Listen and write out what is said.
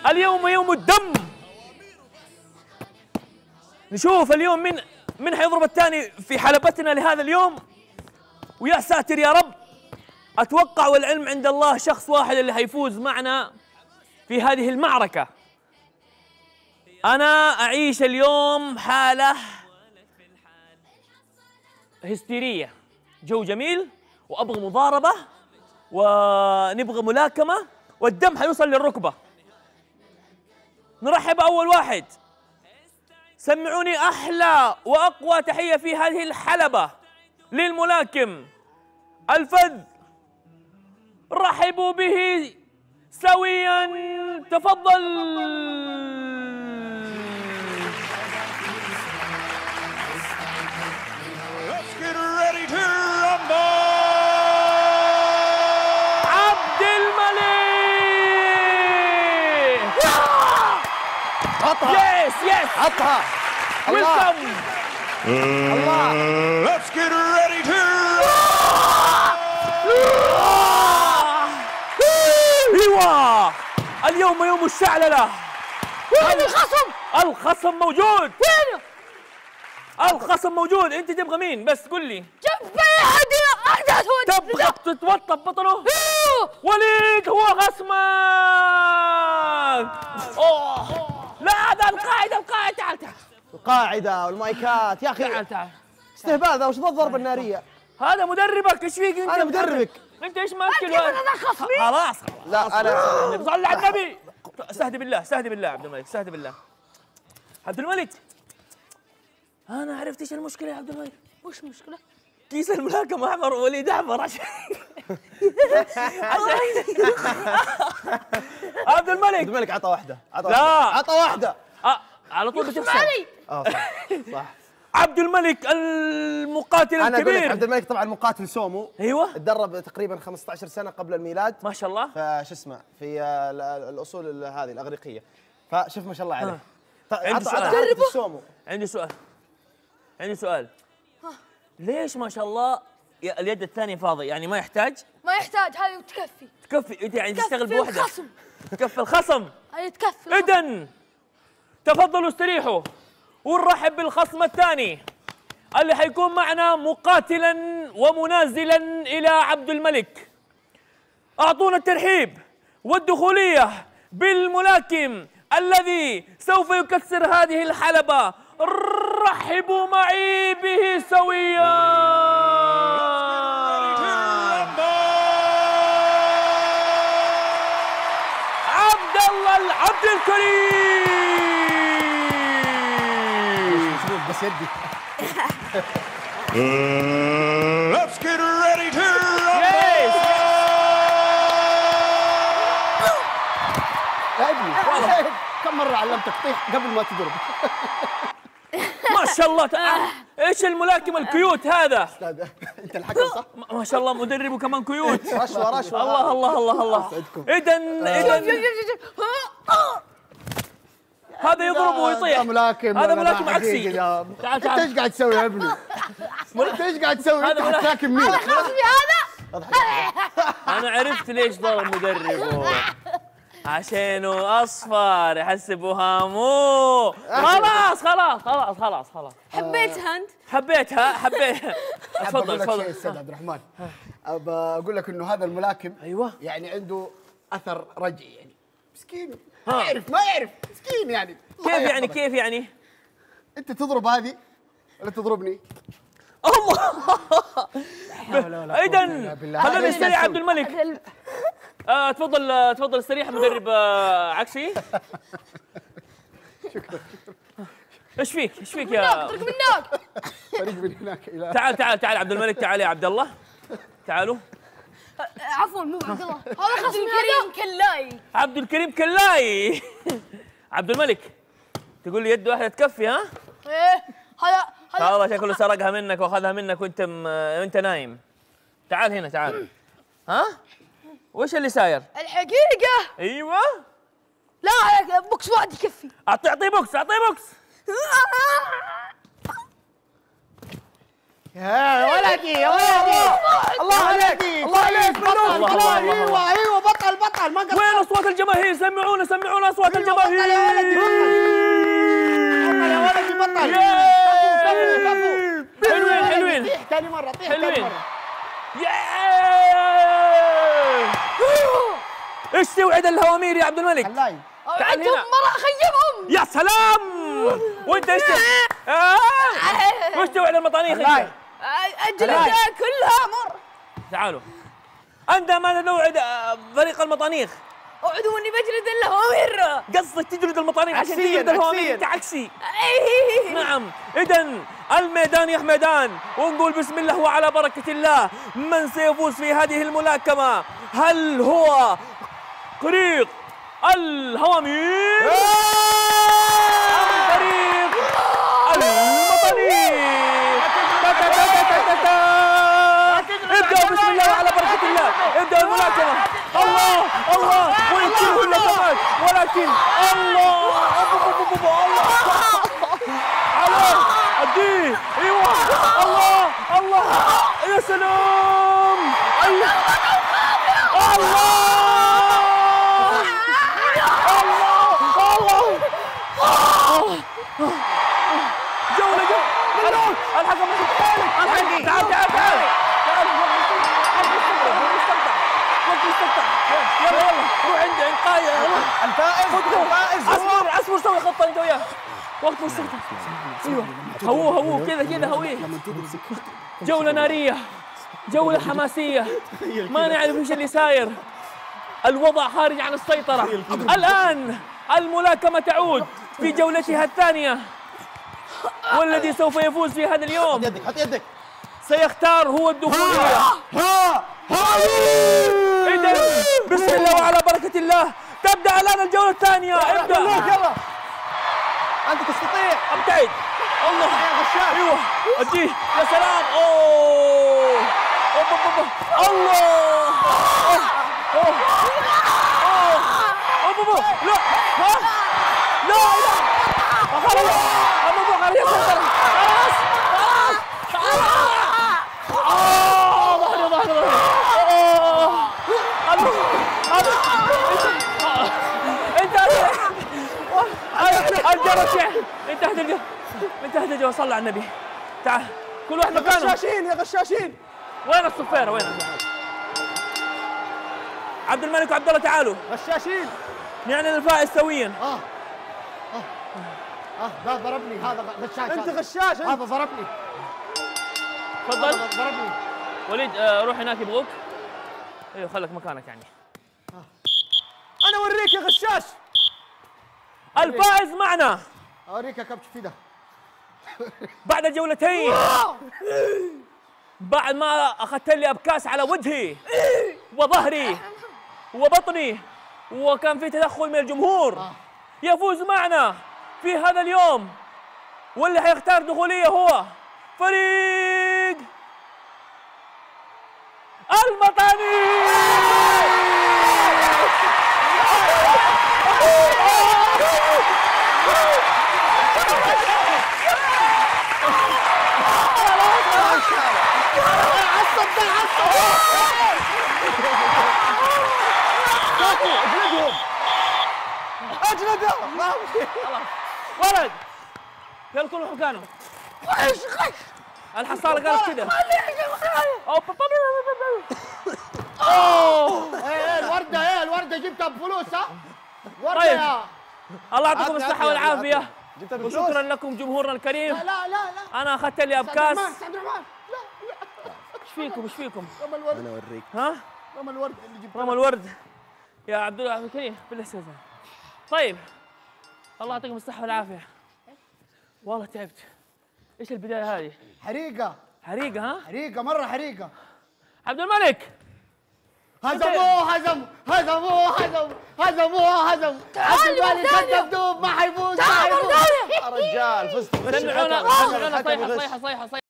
اليوم يوم الدم. نشوف اليوم من حيضرب الثاني في حلبتنا لهذا اليوم. ويا ساتر يا رب، اتوقع والعلم عند الله شخص واحد اللي حيفوز معنا في هذه المعركة. انا اعيش اليوم حالة هستيرية، جو جميل وابغى مضاربة ونبغى ملاكمة والدم حيوصل للركبة. نرحب أول واحد، سمعوني أحلى وأقوى تحية في هذه الحلبة للملاكم الفذ، رحبوا به سويا، تفضل. عطها عطها. ويلكم. الله. Let's get ready to ايوه اليوم يوم الشعللة. وين الخصم؟ الخصم موجود. وينه؟ الخصم موجود. انت تبغى مين بس قل لي؟ جنب احد تبغى تتوطى ببطنه؟ وليد هو خصمك. اوه لا، هذا القاعدة تعال القاعدة والمايكات يا أخي. تعال استهبال ذا، وش ذا الضربة النارية؟ هذا مدربك. ايش فيك انت؟ أنا مدربك. انت ايش ماكل؟ انا خصمي. خلاص لا أنا صل على النبي. استهدي بالله عبد الملك، استهدي بالله. عبد الملك، انا عرفت ايش المشكلة يا عبد الملك. وش المشكلة؟ كيس الملاكمة احمر ووليد احمر عشان عبد الملك عطى واحدة. لا عطى واحدة. على طول بتخسر. صح. عبد الملك المقاتل أنا أقول لك الكبير. عبد الملك طبعا مقاتل سومو. ايوه تدرب تقريبا 15 سنة قبل الميلاد. ما شاء الله. فش اسمه في الأصول هذه الأغريقية. فشوف ما شاء الله عليه. عندي سؤال. السومو. عندي سؤال. ليش ما شاء الله اليد الثانية فاضي؟ يعني ما يحتاج هذه تكفي انت يعني تشتغل بوحدة. الخصم. تكفي الخصم. هذه تكفي. اذن تفضلوا استريحوا ونرحب بالخصم الثاني اللي حيكون معنا مقاتلا ومنازلا الى عبد الملك. اعطونا الترحيب والدخولية بالملاكم الذي سوف يكسر هذه الحلبة. رحبوا معي به سويا. عبد الله العبد الكريم. بس يدي. Let's get ready to يا ابني كم مرة علمتك طيح قبل ما تضرب؟ ما شاء الله ايش الملاكم الكيوت هذا؟ انت الحكم صح؟ ما شاء الله مدربه كمان كيوت. رشوة الله. اذا هذا يضرب ويطيح. ملاكم. هذا ملاكم عكسي. انت ايش قاعد تسوي يا ابني؟ انت ايش قاعد تسوي؟ انت حتلاكم مين؟ هذا خصمي هذا. انا عرفت ليش ضرب مدربه، عشانه اصفر يحسبوها مو. خلاص حبيتها انت؟ حبيتها. تفضل تفضل. استاذ عبد الرحمن، بقول لك انه هذا الملاكم ايوه يعني عنده اثر رجعي، يعني مسكين ما يعرف مسكين يعني. كيف يعني؟ انت تضرب هذه ولا تضربني؟ الله. اذا خلينا نستريح عبد الملك. تفضل استريح مدرب عكسي. شكرا. ايش فيك يا فريق منك. فريق من هناك الى تعال عبد الملك. تعال يا عبد الله. تعالوا. عفوا مو عبد الله، هذا خصم الكريم كلاي. عبد الكريم كلاي. عبد الملك تقول لي يد واحدة تكفي ها؟ ايه هذا والله شكله سرقها منك واخذها منك وانت نايم. تعال هنا تعال. ها؟ وش اللي ساير؟ الحقيقة ايوه. لا بوكس واحد يكفي. اعطيه بوكس. يا ولدي يا ولدي الله عليك الله عليك بطل بطل ايوه ايوه بطل بطل ما قصرت. وين اصوات الجماهير؟ سمعونا سمعونا اصوات الجماهير. بطل يا ولدي بطل يا ولدي بطل. كفو حلوين حلوين. طيح ثاني مرة طيح حلوين. ثاني مرة. ايش توعد الهوامير يا عبد الملك؟ خلاي تعال هنا. مرة اخيبهم. يا سلام. وانت ايش وش توعد المطانيخ انت؟ اجلدها كلها مر. تعالوا. انت ماذا توعد فريق المطانيخ؟ اوعدوا اني بجلد الهوامير. قصدك تجلد المطانيخ عشان عكسياً، تجلد الهوامير؟ عكسياً. انت عكسي. ايه. نعم، إذا الميدان يا حميدان، ونقول بسم الله وعلى بركة الله. من سيفوز في هذه الملاكمة؟ هل هو فريق الهوامير أم فريق المطانيخ؟ ابدأوا بسم الله وعلى بركة الله، ابدأوا الملاكمة. الله الله، ويكون اللكمات، ولكن الله عليه اديه. ايوه الله الله يا سلام. الله جولة جولة. الحكم الحكم تعال تعال تعال وقت مستقطع. يلا يلا روح عند قاية. الفائز اصبر سوي خطة انت وياه. وقت مستقطع. ايوه هووه كذا كذا هويه. جولة نارية، جولة حماسية، ما نعرف ايش اللي ساير. الوضع خارج عن السيطرة. الآن الملاكمة تعود في جولتها الثانية، والذي سوف يفوز في هذا اليوم حط يدك حط يدك. سيختار هو الدخولية. إذا بسم الله وعلى بركة الله تبدأ الآن الجولة الثانية. ابدأ يلا انت تستطيع. ابتعد. الله يا غشاش. ايوه اديه يا سلام. اوه الله اوه اوه لا ها لا لا خلاص الموضوع خلاص يسيطر. خلاص ظهري انتهت الجولة. انتهت الجولة. صلى على النبي. تعال كل واحد مكانه. غشاشين يا غشاشين. وين الصفيرة وين؟ عبد الملك وعبد الله تعالوا. غشاشين. نعلن الفائز سويا. ذا ضربني هذا غشاش. انت غشاش هذا ضربني. تفضل ضربني. وليد روح هناك يبغوك. ايوه خليك مكانك يعني. انا اوريك يا غشاش. الفائز معنا اوريك يا كبش فدا. بعد جولتين، بعد ما اخذت لي ابكاس على وجهي وظهري وبطني وكان في تدخل من الجمهور، يفوز معنا في هذا اليوم واللي حيختار دخولية هو فريق المطانيخ. اجلدهم ما في. ولد يلا كل مكانه. الحصاله قالت كذا. ايه الورده الورده جبتها بفلوس ها؟ ورده طيب. يا الله يعطيكم الصحه والعافيه جبتها بفلوس. وشكرا لكم جمهورنا الكريم. لا لا لا انا اخذت لي ابكاس. سعد الرحمن لا ايش فيكم ايش فيكم؟ رمى الورد. انا اوريك. ها؟ رمى الورد اللي جبته. رمى الورد يا عبد الله عبد الكريم بالله استاذن. طيب الله يعطيكم الصحه والعافيه. والله تعبت. ايش البدايه هذه؟ حريقه حريقه ها؟ حريقه مره حريقه. عبد الملك هزموه عبد الملك الدبدوب ما حيفوز. يا رجال فزت سمعونا صيحه صيحه صيحه صيحه